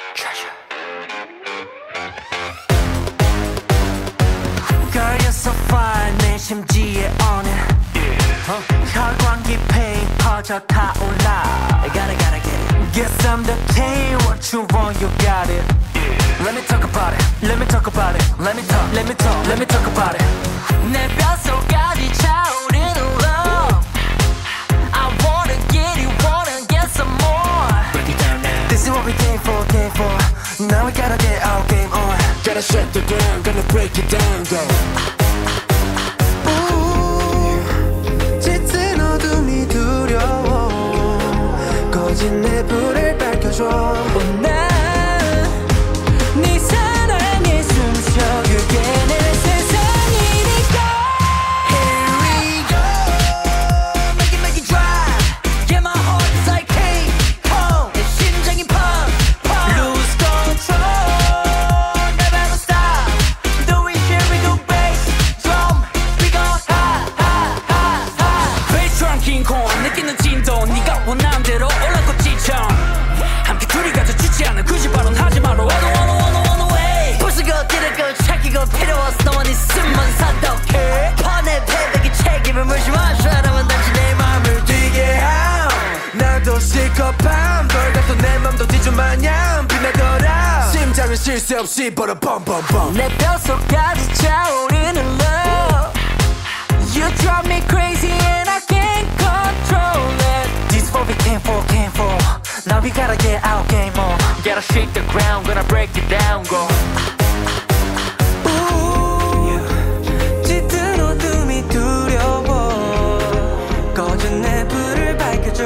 Girl, you're so fine 내 심지에 오는 혈관 깊이 퍼져 타올라 I gotta get it Guess I'm the king What you want you got it Let me talk about it Let me talk about it Let me talk about it 내 뼛속까지 차오르는 love I wanna get it wanna get some more Break it down now This is what we came for Now we gotta get our game on Gotta shut the ground, gonna break it down, go. 짙은 어둠이 두려워 꺼진 내 불을 밝혀줘 난 네 사랑에 숨쉬어 그게 내 세상이니까 Here we go Make it drive Yeah my heart is like King Kong 내 심장이 pump Lose control Never stop Do it here we go bass drum We go high high high high Bass drum King Kong 느끼는 진도 네가 원하는 대로 올라꽃지처럼 함께 둘이 가져 주지 않아 굳이 발언하지 마라 I don't wanna wait 부수고 찌르고 찾기고 필요 없어 너만 있으면 사독해 뻔해 패배기 책임을 물지 마 사람은 단지 내 맘을 뛰게 하 나도 실컷 밤벌가 또 내 맘도 뒤져 마냥 빛나더라 심장은 쉴 새 없이 벌어 펌펌펌 내 뼛속까지 차오르는 love You drive me crazy and I can't control it This is what we came for Now we gotta get our game on Gotta shake the ground Gonna break it down go 짙은 어둠이 두려워 꺼진 내 불을 밝혀줘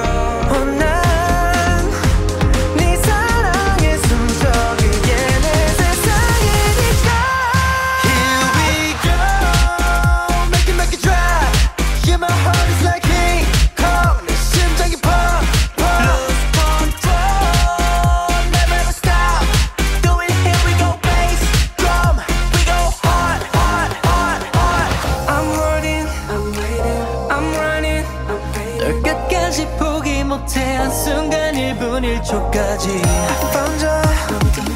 난 네 사랑에 숨쉬어 그게 내 세상이니까 Here we go Make it drive Yeah my heart is like King Kong 내 심장이 pump Lose control Never ever stop Do it here we go bass drum We go hard hard hard hard I'm running I'm waiting I'm running I'm waiting 널 끝까지 포기 못해 한순간 1분 1초까지 I found you